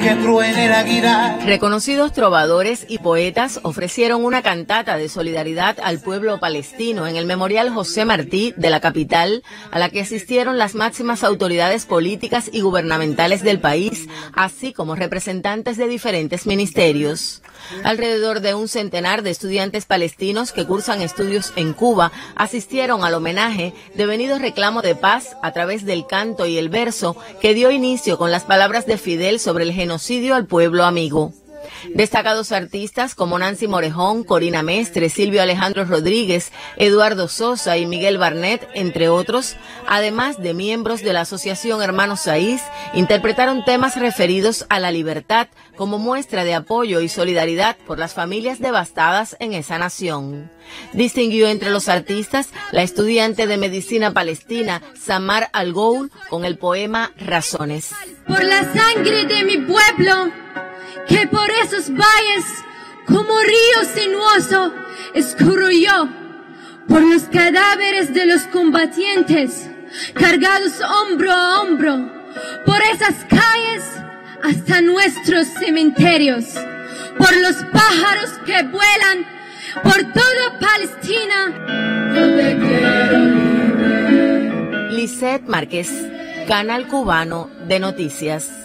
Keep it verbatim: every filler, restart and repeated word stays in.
que truene la guira. Reconocidos trovadores y poetas ofrecieron una cantata de solidaridad al pueblo palestino en el Memorial José Martí de la capital, a la que asistieron las máximas autoridades políticas y gubernamentales del país, así como representantes de diferentes ministerios. Alrededor de un centenar de estudiantes palestinos que cursan estudios en Cuba asistieron al homenaje, devenido reclamo de paz a través del canto y el verso que dio inicio con las palabras de Fidel sobre el genocidio al pueblo amigo. Destacados artistas como Nancy Morejón, Corina Mestre, Silvio Alejandro Rodríguez, Eduardo Sosa y Miguel Barnett, entre otros, además de miembros de la Asociación Hermanos Saiz, interpretaron temas referidos a la libertad como muestra de apoyo y solidaridad por las familias devastadas en esa nación. Distinguió entre los artistas la estudiante de medicina palestina Samar Al-Ghoul con el poema Razones. Por la sangre de mi pueblo, que por esos valles, como río sinuoso, escurro yo, por los cadáveres de los combatientes, cargados hombro a hombro, por esas calles hasta nuestros cementerios, por los pájaros que vuelan, por toda Palestina. Yo te quiero libre. Lisette Márquez, Canal Cubano de Noticias.